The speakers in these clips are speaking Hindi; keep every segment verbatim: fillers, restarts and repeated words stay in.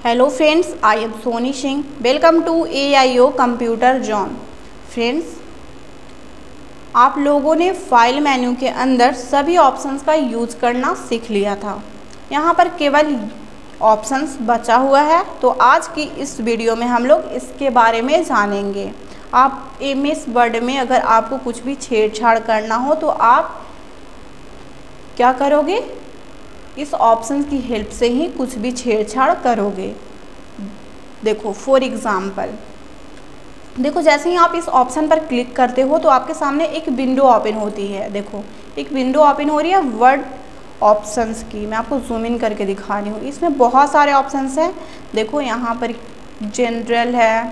Hello friends, I am Soni Singh. Welcome to A I O computer zone. Friends, आप लोगों ने फाइल मेन्यू के अंदर सभी ऑप्शंस का यूज करना सीख लिया था। यहाँ पर केवल ऑप्शंस बचा हुआ है, तो आज की इस वीडियो में हम लोग इसके बारे में जानेंगे। आप एम एस वर्ड में अगर आपको कुछ भी छेड़छाड़ करना हो तो आप क्या करोगे? इस ऑप्शन की हेल्प से ही कुछ भी छेड़छाड़ करोगे। देखो फॉर एग्जाम्पल, देखो जैसे ही आप इस ऑप्शन पर क्लिक करते हो तो आपके सामने एक विंडो ओपन होती है। देखो एक विंडो ओपन हो रही है वर्ड ऑप्शंस की। मैं आपको जूम इन करके दिखा रही हूँ। इसमें बहुत सारे ऑप्शंस हैं। देखो यहाँ पर जनरल है,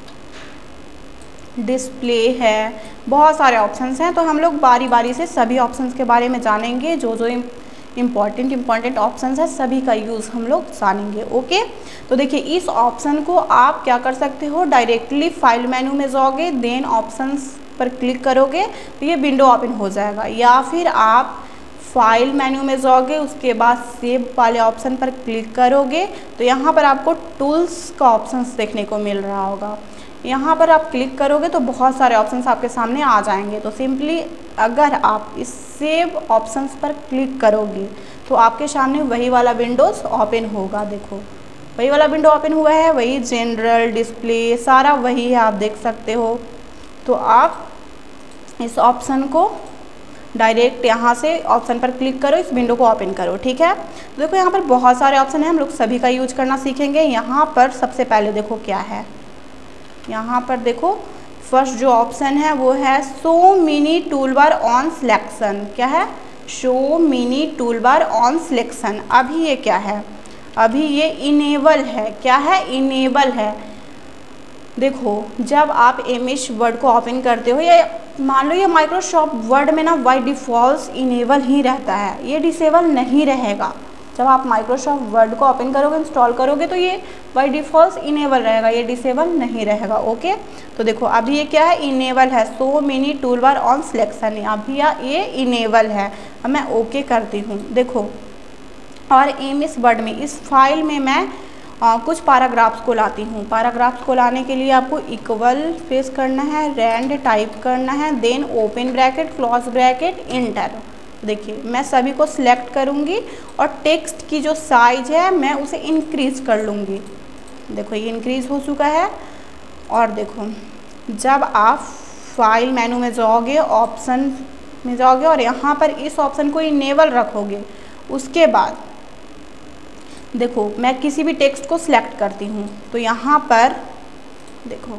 डिस्प्ले है, बहुत सारे ऑप्शंस हैं। तो हम लोग बारी बारी से सभी ऑप्शंस के बारे में जानेंगे। जो जो इम्पॉर्टेंट इम्पॉर्टेंट ऑप्शंस है सभी का यूज़ हम लोग जानेंगे। ओके, तो देखिए इस ऑप्शन को आप क्या कर सकते हो, डायरेक्टली फाइल मेन्यू में जाओगे, देन ऑप्शंस पर क्लिक करोगे तो ये विंडो ओपन हो जाएगा। या फिर आप फाइल मेन्यू में जाओगे, उसके बाद सेव वाले ऑप्शन पर क्लिक करोगे तो यहाँ पर आपको टूल्स का ऑप्शंस देखने को मिल रहा होगा। यहाँ पर आप क्लिक करोगे तो बहुत सारे ऑप्शंस आपके सामने आ जाएंगे। तो सिंपली अगर आप इस सेव ऑप्शंस पर क्लिक करोगे तो आपके सामने वही वाला विंडोज़ ओपन होगा। देखो वही वाला विंडो ओपन हुआ है, वही जनरल, डिस्प्ले, सारा वही है, आप देख सकते हो। तो आप इस ऑप्शन को डायरेक्ट यहाँ से ऑप्शन पर क्लिक करो, इस विंडो को ओपन करो। ठीक है, तो देखो यहाँ पर बहुत सारे ऑप्शन हैं, हम लोग सभी का यूज करना सीखेंगे। यहाँ पर सबसे पहले देखो क्या है, यहाँ पर देखो फर्स्ट जो ऑप्शन है वो है show mini tool bar on selection. क्या है? Show mini tool bar on selection. अभी ये क्या है? अभी ये इनेबल है। क्या है? इनेबल है। देखो जब आप एम एस वर्ड को ओपन करते हो, या मान लो ये माइक्रोसॉफ्ट वर्ड में ना बाय डिफ़ॉल्ट इनेबल ही रहता है, ये डिसेबल नहीं रहेगा। जब आप माइक्रोसॉफ्ट वर्ड को ओपन करोगे, इंस्टॉल करोगे तो ये बाय डिफ़ॉल्ट इनेबल रहेगा, ये डिसेबल नहीं रहेगा। ओके, तो देखो अभी ये क्या है? इनेबल है। So mini tool bar on selection, अभी ये इनेबल है। अब मैं ओके करती हूँ। देखो और एम एस वर्ड में इस फाइल में मैं आ, कुछ पैराग्राफ्स को लाती हूँ। पैराग्राफ्स को लाने के लिए आपको इक्वल फेस करना है, रैंड टाइप करना है, then open bracket, close bracket, enter. देखिए मैं सभी को सिलेक्ट करूँगी और टेक्स्ट की जो साइज है मैं उसे इंक्रीज़ कर लूँगी। देखो ये इंक्रीज़ हो चुका है। और देखो जब आप फाइल मेनू में जाओगे, ऑप्शन में जाओगे और यहाँ पर इस ऑप्शन को इनेबल रखोगे, उसके बाद देखो मैं किसी भी टेक्स्ट को सिलेक्ट करती हूँ तो यहाँ पर देखो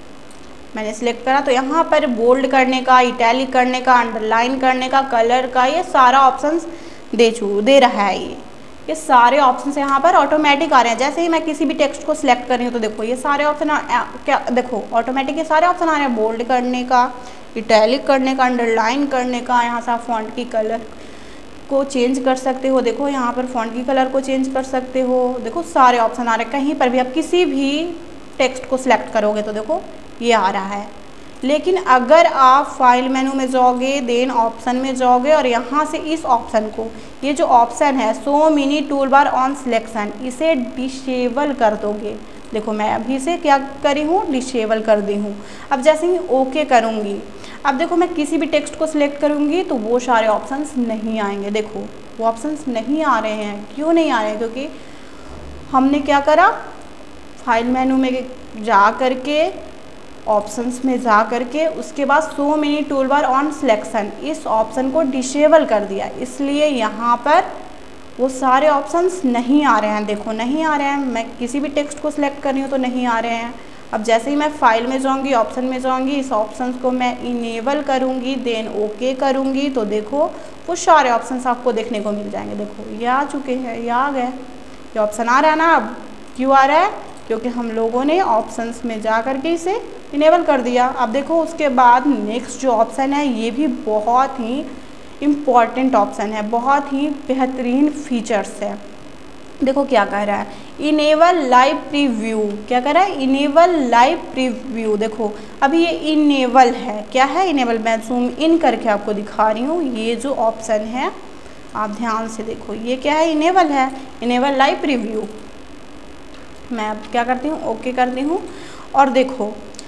मैंने सिलेक्ट करा तो यहाँ पर बोल्ड करने का, इटैलिक करने का, अंडरलाइन करने का, कलर का, ये सारा ऑप्शंस दे चू दे रहा है। ये ये सारे ऑप्शंस यहाँ पर ऑटोमेटिक आ रहे हैं। जैसे ही मैं किसी भी टेक्स्ट को सिलेक्ट कर रही हूँ तो देखो ये सारे ऑप्शन क्या, देखो ऑटोमेटिक ये सारे ऑप्शन आ रहे हैं। बोल्ड करने का, इटैलिक करने का, अंडरलाइन करने का, यहाँ से आप फॉन्ट की कलर को चेंज कर सकते हो। देखो यहाँ पर फॉन्ट की कलर को चेंज कर सकते हो। देखो सारे ऑप्शन आ रहे हैं। कहीं पर भी आप किसी भी टेक्स्ट को सिलेक्ट करोगे तो देखो ये आ रहा है। लेकिन अगर आप फाइल मेनू में जाओगे, देन ऑप्शन में जाओगे और यहाँ से इस ऑप्शन को, ये जो ऑप्शन है show mini tool bar on selection, इसे डिसेबल कर दोगे। देखो मैं अभी से क्या करी हूँ, डिसेबल कर दी हूँ। अब जैसे ही ओके करूँगी, अब देखो मैं किसी भी टेक्स्ट को सिलेक्ट करूँगी तो वो सारे ऑप्शंस नहीं आएंगे। देखो वो ऑप्शंस नहीं आ रहे हैं। क्यों नहीं आ रहे हैं? क्योंकि हमने क्या करा, फाइल मेनू में जा करके, ऑप्शंस में जा करके, उसके बाद show mini tool bar on selection, इस ऑप्शन को डिसेबल कर दिया। इसलिए यहाँ पर वो सारे ऑप्शंस नहीं आ रहे हैं। देखो नहीं आ रहे हैं। मैं किसी भी टेक्स्ट को सिलेक्ट कर रही हूँ तो नहीं आ रहे हैं। अब जैसे ही मैं फाइल में जाऊँगी, ऑप्शन में जाऊँगी, इस ऑप्शंस को मैं इनेबल करूँगी, देन ओके करूँगी तो देखो वो सारे ऑप्शंस आपको देखने को मिल जाएंगे। देखो ये आ चुके हैं, ये आ गए, ये ऑप्शन आ रहा है ना। अब क्यों आ रहा है? क्योंकि हम लोगों ने ऑप्शंस में जा करके इसे इनेबल कर दिया। अब देखो उसके बाद नेक्स्ट जो ऑप्शन है ये भी बहुत ही इम्पॉर्टेंट ऑप्शन है, बहुत ही बेहतरीन फीचर्स है। देखो क्या कह रहा है, इनेबल लाइव प्रीव्यू। क्या कह रहा है? Enable live preview. देखो अभी ये इनेबल है। क्या है? इनेबल। मैं जूम इन करके आपको दिखा रही हूँ। ये जो ऑप्शन है आप ध्यान से देखो, ये क्या है? इनेबल है, इनेबल लाइव प्रीव्यू। मैं अब क्या करती हूँ, ओके करती हूँ। और देखो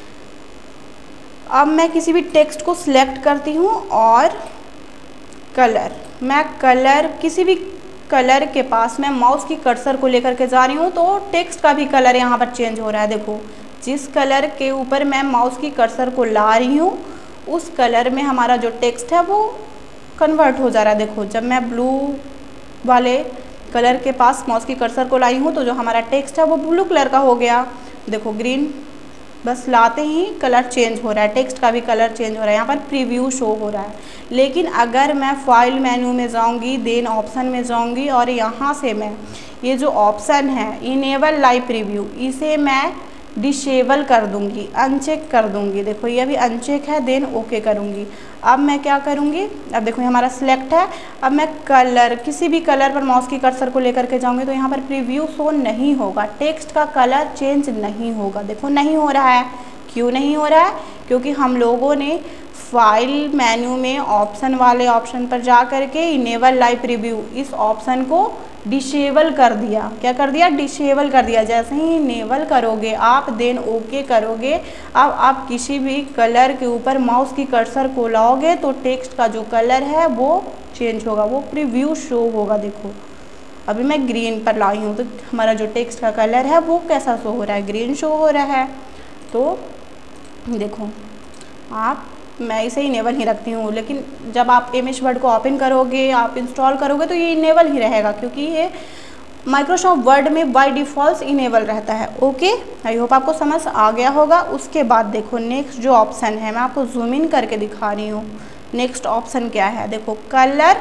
अब मैं किसी भी टेक्स्ट को सिलेक्ट करती हूँ और कलर, मैं कलर किसी भी कलर के पास मैं माउस की कर्सर को लेकर के जा रही हूँ तो टेक्स्ट का भी कलर यहाँ पर चेंज हो रहा है। देखो जिस कलर के ऊपर मैं माउस की कर्सर को ला रही हूँ उस कलर में हमारा जो टेक्स्ट है वो कन्वर्ट हो जा रहा है। देखो जब मैं ब्लू वाले कलर के पास माउस की कर्सर को लाई हूँ तो जो हमारा टेक्स्ट है वो ब्लू कलर का हो गया। देखो ग्रीन बस लाते ही कलर चेंज हो रहा है, टेक्स्ट का भी कलर चेंज हो रहा है, यहाँ पर प्रीव्यू शो हो रहा है। लेकिन अगर मैं फाइल मेन्यू में जाऊँगी, देन ऑप्शन में जाऊँगी और यहाँ से मैं ये जो ऑप्शन है इनेबल लाइव प्रीव्यू, इसे मैं डिसेबल कर दूँगी, अनचेक कर दूँगी। देखो ये अभी अनचेक है, देन ओके करूँगी। अब मैं क्या करूँगी, अब देखो हमारा सिलेक्ट है। अब मैं कलर किसी भी कलर पर माउस की कर्सर को लेकर के जाऊँगी तो यहाँ पर प्रीव्यू शो नहीं होगा, टेक्स्ट का कलर चेंज नहीं होगा। देखो नहीं हो रहा है, क्यों नहीं हो रहा है, क्योंकि हम लोगों ने फाइल मेन्यू में ऑप्शन वाले ऑप्शन पर जा कर के इनेबल लाइव प्रीव्यू इस ऑप्शन को डिसेबल कर दिया। क्या कर दिया, डिसेबल कर दिया। जैसे ही इनेबल करोगे आप, देन ओके करोगे, अब आप किसी भी कलर के ऊपर माउस की कर्सर को लाओगे तो टेक्स्ट का जो कलर है वो चेंज होगा, वो प्रीव्यू शो होगा। देखो अभी मैं ग्रीन पर लाई हूँ तो हमारा जो टेक्स्ट का कलर है वो कैसा शो हो रहा है, ग्रीन शो हो रहा है। तो देखो आप, मैं इसे इनेबल ही रखती हूँ, लेकिन जब आप एम एस वर्ड को ओपन करोगे, आप इंस्टॉल करोगे तो ये इनेबल ही रहेगा, क्योंकि ये माइक्रोसॉफ्ट वर्ड में बाय डिफ़ॉल्ट इनेबल रहता है। ओके, आई होप आपको समझ आ गया होगा। उसके बाद देखो नेक्स्ट जो ऑप्शन है, मैं आपको जूम इन करके दिखा रही हूँ। नेक्स्ट ऑप्शन क्या है, देखो कलर,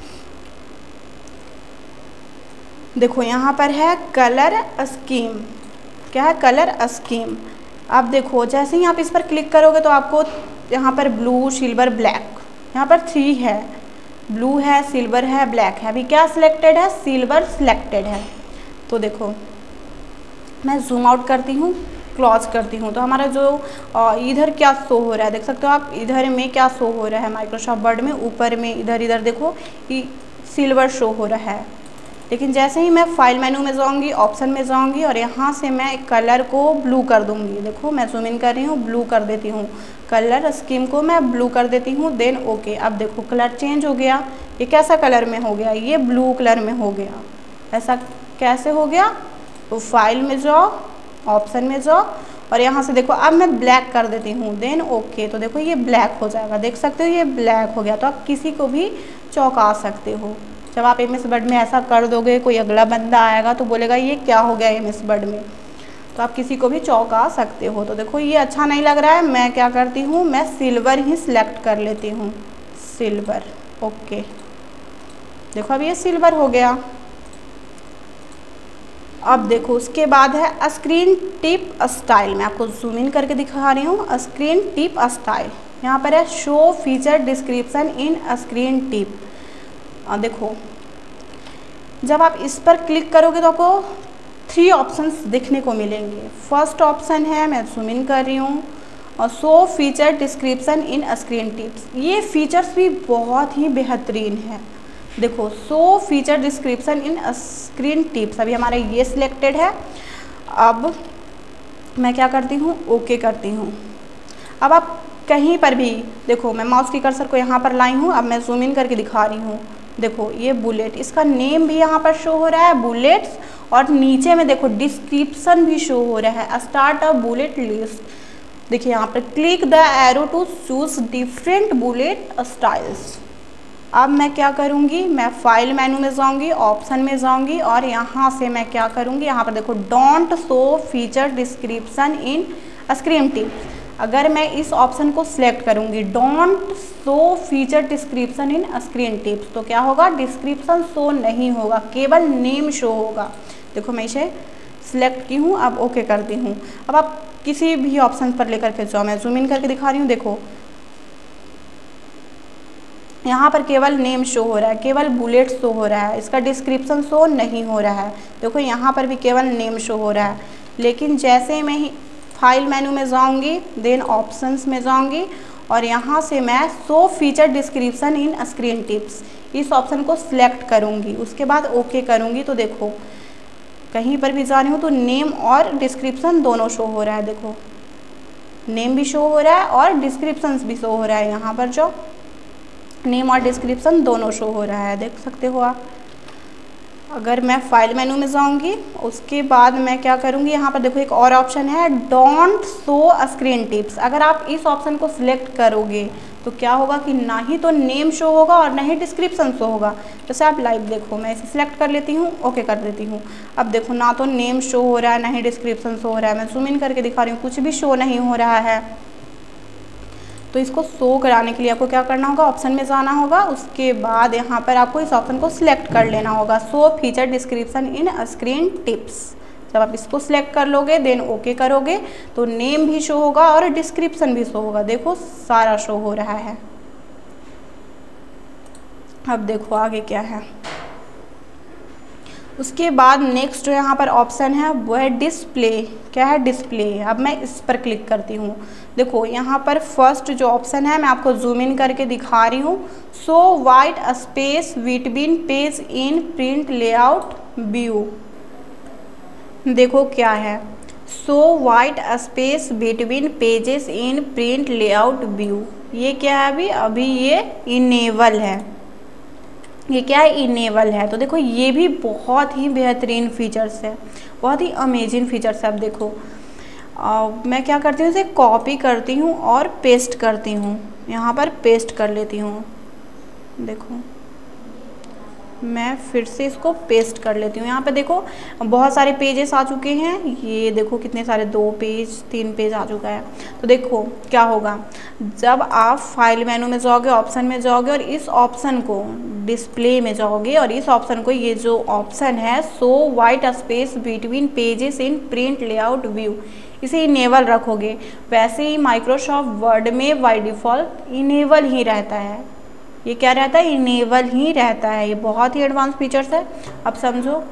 देखो यहाँ पर है कलर स्कीम। क्या है, कलर स्कीम। अब देखो जैसे ही आप इस पर क्लिक करोगे तो आपको यहाँ पर ब्लू, सिल्वर, ब्लैक, यहाँ पर थ्री है, ब्लू है, सिल्वर है, ब्लैक है। अभी क्या सिलेक्टेड है, सिल्वर सिलेक्टेड है। तो देखो मैं जूम आउट करती हूँ, क्लोज करती हूँ, तो हमारा जो इधर क्या शो हो रहा है देख सकते हो आप, इधर में क्या शो हो रहा है माइक्रोसॉफ्ट वर्ड में, ऊपर में इधर इधर देखो कि सिल्वर शो हो रहा है। लेकिन जैसे ही मैं फाइल मेनू में जाऊंगी, ऑप्शन में जाऊंगी और यहाँ से मैं कलर को ब्लू कर दूंगी। देखो मैं जूम इन कर रही हूँ, ब्लू कर देती हूँ, कलर स्कीम को मैं ब्लू कर देती हूँ, देन ओके। अब देखो कलर चेंज हो गया, ये कैसा कलर में हो गया, ये ब्लू कलर में हो गया। ऐसा कैसे हो गया, तो फाइल में जाओ, ऑप्शन में जाओ और यहाँ से देखो अब मैं ब्लैक कर देती हूँ, देन ओके। तो देखो ये ब्लैक हो जाएगा, देख सकते हो ये ब्लैक हो गया। तो आप किसी को भी चौंका सकते हो। जब आप एम एस वर्ड में ऐसा कर दोगे, कोई अगला बंदा आएगा तो बोलेगा ये क्या हो गया एम एस वर्ड में, तो आप किसी को भी चौंका सकते हो। तो देखो ये अच्छा नहीं लग रहा है, मैं क्या करती हूँ, मैं सिल्वर ही सिलेक्ट कर लेती हूँ, सिल्वर, ओके। देखो अब ये सिल्वर हो गया। अब देखो उसके बाद है स्क्रीन टिप स्टाइल। मैं आपको जूम इन करके दिखा रही हूँ, स्क्रीन टिप स्टाइल। यहाँ पर है show feature description in screen tip. देखो जब आप इस पर क्लिक करोगे तो आपको थ्री ऑप्शंस देखने को मिलेंगे। फर्स्ट ऑप्शन है, मैं जूम इन कर रही हूँ, और show feature description in screen tips. ये फीचर्स भी बहुत ही बेहतरीन है। देखो show feature description in screen tips, अभी हमारा ये सिलेक्टेड है। अब मैं क्या करती हूँ, ओके करती हूँ। अब आप कहीं पर भी देखो, मैं माउस की कर्सर को यहाँ पर लाई हूँ, अब मैं जूम इन करके दिखा रही हूँ। देखो ये बुलेट, इसका नेम भी यहाँ पर शो हो रहा है बुलेट्स, और नीचे में देखो डिस्क्रिप्शन भी शो हो रहा है, स्टार्ट अ बुलेट लिस्ट। देखिए यहाँ पर click the arrow to choose different bullet styles. अब मैं क्या करूँगी, मैं फाइल मेनू में जाऊँगी, ऑप्शन में जाऊँगी और यहाँ से मैं क्या करूँगी, यहाँ पर देखो don't show feature description in screen tips. अगर मैं इस ऑप्शन को सिलेक्ट करूँगी, don't show feature description in screen tips, तो क्या होगा, डिस्क्रिप्शन शो नहीं होगा, केवल नेम शो होगा। देखो मैं इसे सिलेक्ट की हूँ, अब ओके करती हूँ। अब आप किसी भी ऑप्शन पर लेकर के जाओ, मैं जूम इन करके दिखा रही हूँ। देखो यहाँ पर केवल नेम शो हो रहा है, केवल बुलेट शो हो रहा है, इसका डिस्क्रिप्शन शो नहीं हो रहा है। देखो यहाँ पर भी केवल नेम शो हो रहा है। लेकिन जैसे मैं ही फाइल मेनू में जाऊँगी, देन ऑप्शंस में जाऊँगी और यहाँ से मैं show feature description in screen tips, इस ऑप्शन को सिलेक्ट करूँगी, उसके बाद ओके करूँगी। तो देखो कहीं पर भी जा रही हूँ तो नेम और डिस्क्रिप्शन दोनों शो हो रहा है। देखो नेम भी शो हो रहा है और डिस्क्रिप्शन भी शो हो रहा है। यहाँ पर जो नेम और डिस्क्रिप्शन दोनों शो हो रहा है, देख सकते हो आप। अगर मैं फाइल मेनू में जाऊंगी उसके बाद मैं क्या करूंगी, यहाँ पर देखो एक और ऑप्शन है डोंट शो स्क्रीन टिप्स। अगर आप इस ऑप्शन को सिलेक्ट करोगे तो क्या होगा कि ना ही तो नेम शो होगा और ना ही डिस्क्रिप्शन शो होगा। जैसे आप लाइव देखो, मैं इसे सिलेक्ट कर लेती हूँ, ओके कर देती हूँ। अब देखो ना तो नेम शो हो रहा है ना ही डिस्क्रिप्शन शो हो रहा है। मैं जूम इन करके दिखा रही हूँ, कुछ भी शो नहीं हो रहा है। तो इसको शो कराने के लिए आपको क्या करना होगा, ऑप्शन में जाना होगा। उसके बाद यहाँ पर आपको इस ऑप्शन को सिलेक्ट कर लेना होगा, show feature description in screen tips. जब आप इसको सिलेक्ट कर लोगे देन ओके करोगे तो नेम भी शो होगा और डिस्क्रिप्शन भी शो होगा। देखो सारा शो हो रहा है। अब देखो आगे क्या है। उसके बाद नेक्स्ट जो यहाँ पर ऑप्शन है वो है डिस्प्ले। क्या है, डिस्प्ले। अब मैं इस पर क्लिक करती हूँ। देखो यहाँ पर फर्स्ट जो ऑप्शन है मैं आपको जूम इन करके दिखा रही हूँ, show white space between page in print layout view. देखो क्या है, show white space between pages in print layout view. ये क्या है, अभी अभी ये इनेबल है। ये क्या है, इनेबल है। तो देखो ये भी बहुत ही बेहतरीन फीचर्स है, बहुत ही अमेजिंग फीचर्स है। अब देखो आ, मैं क्या करती हूँ, इसे कॉपी करती हूँ और पेस्ट करती हूँ। यहाँ पर पेस्ट कर लेती हूँ। देखो मैं फिर से इसको पेस्ट कर लेती हूँ। यहाँ पे देखो बहुत सारे पेजेस आ चुके हैं। ये देखो कितने सारे, दो पेज तीन पेज आ चुका है। तो देखो क्या होगा, जब आप फाइल मेनू में जाओगे, ऑप्शन में जाओगे और इस ऑप्शन को डिस्प्ले में जाओगे और इस ऑप्शन को, ये जो ऑप्शन है show white space between pages in print layout view, इसे इनेबल रखोगे। वैसे ही माइक्रोसॉफ्ट वर्ड में बाय डिफ़ॉल्ट इनेबल ही रहता है। ये क्या रहता है, इनेबल ही रहता है। ये बहुत ही एडवांस फीचर्स है। अब समझो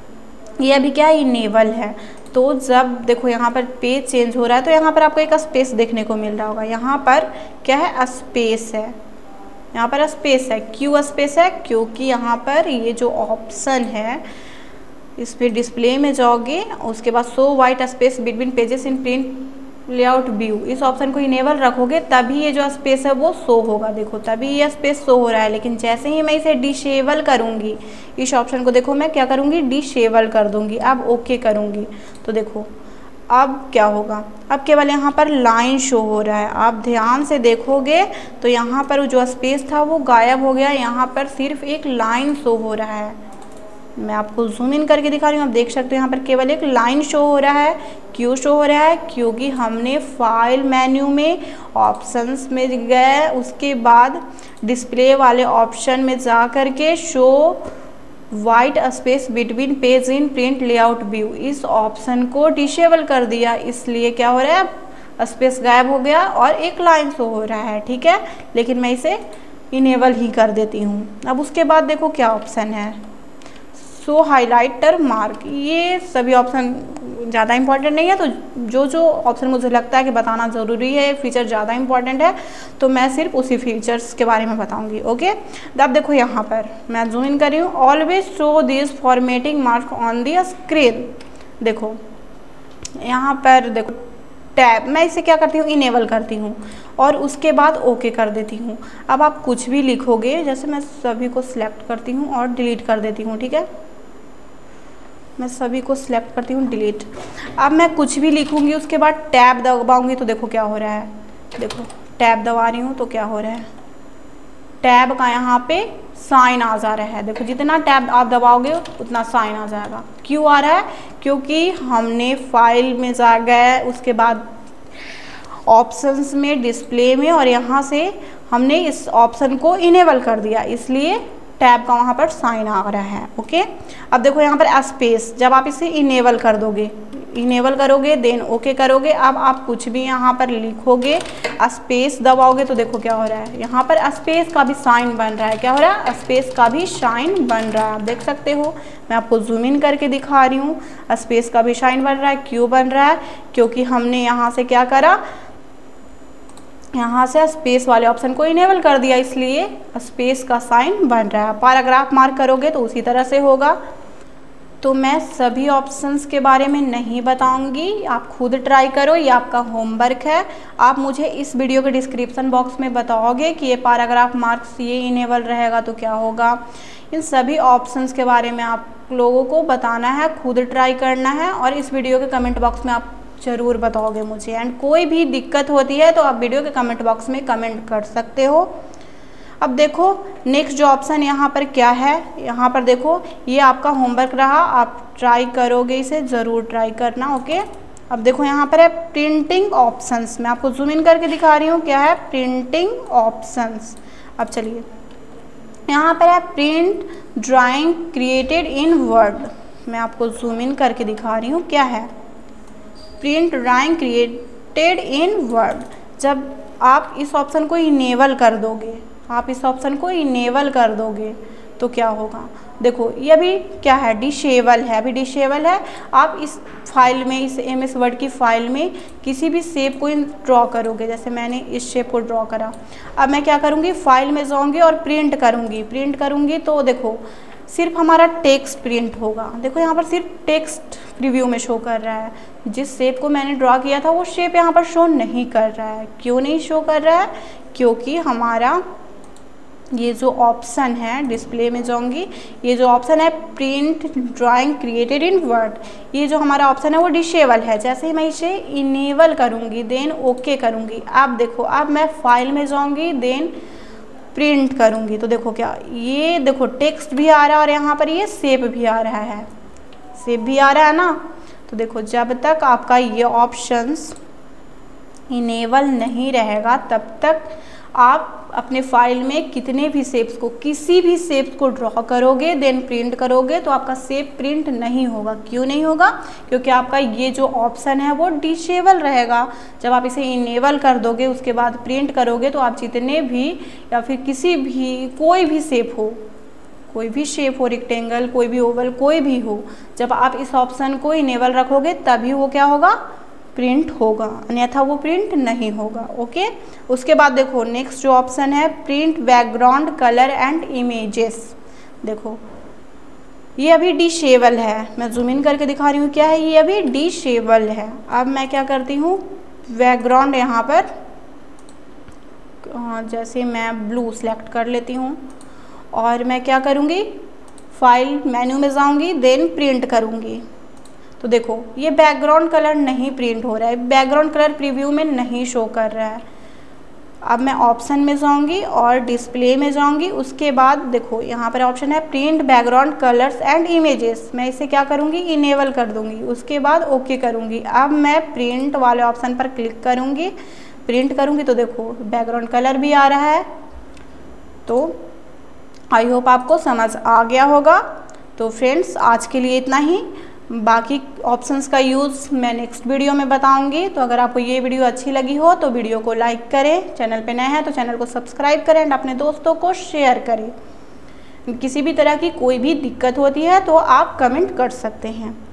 ये अभी क्या इनेबल है। तो जब देखो यहाँ पर पेज चेंज हो रहा है तो यहाँ पर आपको एक स्पेस देखने को मिल रहा होगा। यहाँ पर क्या है, स्पेस है। यहाँ पर स्पेस है। क्यों स्पेस है, क्योंकि यहाँ पर ये जो ऑप्शन है इस पर डिस्प्ले में जाओगे, उसके बाद show white space between pages in print layout view, इस ऑप्शन को इनेबल रखोगे तभी ये जो स्पेस है वो शो होगा। देखो तभी ये स्पेस शो हो रहा है। लेकिन जैसे ही मैं इसे डिसेबल करूँगी, इस ऑप्शन को देखो मैं क्या करूँगी, डिसेबल कर दूँगी। अब ओके करूँगी तो देखो अब क्या होगा, अब केवल यहाँ पर लाइन शो हो रहा है। आप ध्यान से देखोगे तो यहाँ पर जो स्पेस था वो गायब हो गया। यहाँ पर सिर्फ एक लाइन शो हो रहा है। मैं आपको जूम इन करके दिखा रही हूँ, आप देख सकते हो यहाँ पर केवल एक लाइन शो हो रहा है। क्यों शो हो रहा है, क्योंकि हमने फाइल मेन्यू में ऑप्शंस में गए, उसके बाद डिस्प्ले वाले ऑप्शन में जा कर के show white space between page in print layout view, इस ऑप्शन को डिसेबल कर दिया। इसलिए क्या हो रहा है, स्पेस गायब हो गया और एक लाइन शो हो रहा है। ठीक है, लेकिन मैं इसे इनेबल ही कर देती हूँ। अब उसके बाद देखो क्या ऑप्शन है, शो हाइलाइटर मार्क। ये सभी ऑप्शन ज़्यादा इंपॉर्टेंट नहीं है, तो जो जो ऑप्शन मुझे लगता है कि बताना ज़रूरी है, फीचर ज़्यादा इंपॉर्टेंट है, तो मैं सिर्फ उसी फीचर्स के बारे में बताऊंगी। ओके, अब देखो यहाँ पर मैं जूम इन कर रही हूँ, always show this formatting mark on the screen. देखो यहाँ पर देखो टैब, मैं इसे क्या करती हूँ, इनेबल करती हूँ और उसके बाद ओके कर देती हूँ। अब आप कुछ भी लिखोगे, जैसे मैं सभी को सिलेक्ट करती हूँ और डिलीट कर देती हूँ। ठीक है, मैं सभी को सिलेक्ट करती हूँ, डिलीट। अब मैं कुछ भी लिखूँगी उसके बाद टैब दबाऊँगी तो देखो क्या हो रहा है। देखो टैब दबा रही हूँ तो क्या हो रहा है, टैब का यहाँ पे साइन आ जा रहा है। देखो जितना टैब आप दबाओगे उतना साइन आ जाएगा। क्यों आ रहा है, क्योंकि हमने फाइल में जा गए, उसके बाद ऑप्शंस में, डिस्प्ले में, और यहाँ से हमने इस ऑप्शन को इनेबल कर दिया, इसलिए टैब का वहाँ पर साइन आ रहा है। ओके, अब देखो यहाँ पर स्पेस, जब आप इसे इनेबल कर दोगे, इनेबल करोगे देन ओके करोगे, अब आप कुछ भी यहाँ पर लिखोगे, स्पेस दबाओगे तो देखो क्या हो रहा है, यहाँ पर स्पेस का भी साइन बन रहा है। क्या हो रहा है, स्पेस का भी साइन बन रहा है। आप देख सकते हो, मैं आपको जूम इन करके दिखा रही हूँ, स्पेस का भी साइन बन रहा है। क्यों बन रहा है, क्योंकि हमने यहाँ से क्या करा, यहाँ से स्पेस वाले ऑप्शन को इनेबल कर दिया, इसलिए स्पेस का साइन बन रहा है। पैराग्राफ मार्क करोगे तो उसी तरह से होगा। तो मैं सभी ऑप्शंस के बारे में नहीं बताऊंगी, आप खुद ट्राई करो, ये आपका होमवर्क है। आप मुझे इस वीडियो के डिस्क्रिप्शन बॉक्स में बताओगे कि ये पैराग्राफ मार्क्स ये इनेबल रहेगा तो क्या होगा। इन सभी ऑप्शंस के बारे में आप लोगों को बताना है, खुद ट्राई करना है और इस वीडियो के कमेंट बॉक्स में आप ज़रूर बताओगे मुझे। एंड कोई भी दिक्कत होती है तो आप वीडियो के कमेंट बॉक्स में कमेंट कर सकते हो। अब देखो नेक्स्ट जो ऑप्शन यहाँ पर क्या है, यहाँ पर देखो ये आपका होमवर्क रहा, आप ट्राई करोगे, इसे ज़रूर ट्राई करना। ओके, अब देखो यहाँ पर है प्रिंटिंग ऑप्शंस। मैं आपको जूम इन करके दिखा रही हूँ, क्या है प्रिंटिंग ऑप्शंस। अब चलिए यहाँ पर है print drawing created in Word. मैं आपको जूम इन करके दिखा रही हूँ, क्या है print drawing created in Word. जब आप इस ऑप्शन को इनेबल कर दोगे, आप इस ऑप्शन को इनेबल कर दोगे तो क्या होगा, देखो ये अभी क्या है डिसेबल है, अभी डिसेबल है। आप इस फाइल में, इस एम एस वर्ड की फाइल में किसी भी शेप को ड्रॉ करोगे, जैसे मैंने इस शेप को ड्रॉ करा। अब मैं क्या करूँगी, फाइल में जाऊँगी और प्रिंट करूँगी। प्रिंट करूँगी तो देखो सिर्फ हमारा टेक्स्ट प्रिंट होगा। देखो यहाँ पर सिर्फ टेक्स्ट प्रीव्यू में शो कर रहा है। जिस शेप को मैंने ड्रॉ किया था वो शेप यहाँ पर शो नहीं कर रहा है। क्यों नहीं शो कर रहा है, क्योंकि हमारा ये जो ऑप्शन है, डिस्प्ले में जाऊंगी, ये जो ऑप्शन है print drawing created in Word, ये जो हमारा ऑप्शन है वो डिसेबल है। जैसे ही मैं इसे इनेबल करूँगी देन ओके करूँगी, आप देखो अब मैं फाइल में जाऊँगी देन प्रिंट करूँगी तो देखो क्या, ये देखो टेक्स्ट भी आ रहा है और यहाँ पर ये शेप भी आ रहा है, शेप भी आ रहा है ना। तो देखो जब तक आपका ये ऑप्शंस इनेबल नहीं रहेगा तब तक आप अपने फाइल में कितने भी शेप्स को, किसी भी शेप्स को ड्रॉ करोगे देन प्रिंट करोगे तो आपका शेप प्रिंट नहीं होगा। क्यों नहीं होगा, क्योंकि आपका ये जो ऑप्शन है वो डिसेबल रहेगा। जब आप इसे इनेबल कर दोगे उसके बाद प्रिंट करोगे तो आप जितने भी या फिर किसी भी कोई भी शेप हो, कोई भी शेप हो, रेक्टेंगल, कोई भी ओवल, कोई भी हो, जब आप इस ऑप्शन को इनेबल रखोगे तभी वो क्या होगा, प्रिंट होगा, अन्यथा वो प्रिंट नहीं होगा। ओके, उसके बाद देखो नेक्स्ट जो ऑप्शन है print background colour and images. देखो ये अभी डिसेबल है, मैं जूम इन करके दिखा रही हूँ, क्या है ये अभी डिसेबल है। अब मैं क्या करती हूँ, बैकग्राउंड यहाँ पर जैसे मैं ब्लू सेलेक्ट कर लेती हूँ और मैं क्या करूँगी, फाइल मेन्यू में जाऊँगी देन प्रिंट करूँगी। तो देखो ये बैकग्राउंड कलर नहीं प्रिंट हो रहा है, बैकग्राउंड कलर प्रीव्यू में नहीं शो कर रहा है। अब मैं ऑप्शन में जाऊंगी और डिस्प्ले में जाऊंगी, उसके बाद देखो यहाँ पर ऑप्शन है print background colours and images. मैं इसे क्या करूँगी, इनेबल कर दूँगी, उसके बाद ओके करूँगी। अब मैं प्रिंट वाले ऑप्शन पर क्लिक करूँगी, प्रिंट करूँगी तो देखो बैकग्राउंड कलर भी आ रहा है। तो आई होप आपको समझ आ गया होगा। तो फ्रेंड्स आज के लिए इतना ही, बाकी ऑप्शंस का यूज़ मैं नेक्स्ट वीडियो में बताऊंगी। तो अगर आपको ये वीडियो अच्छी लगी हो तो वीडियो को लाइक करें, चैनल पे नए हैं तो चैनल को सब्सक्राइब करें एंड अपने दोस्तों को शेयर करें। किसी भी तरह की कोई भी दिक्कत होती है तो आप कमेंट कर सकते हैं।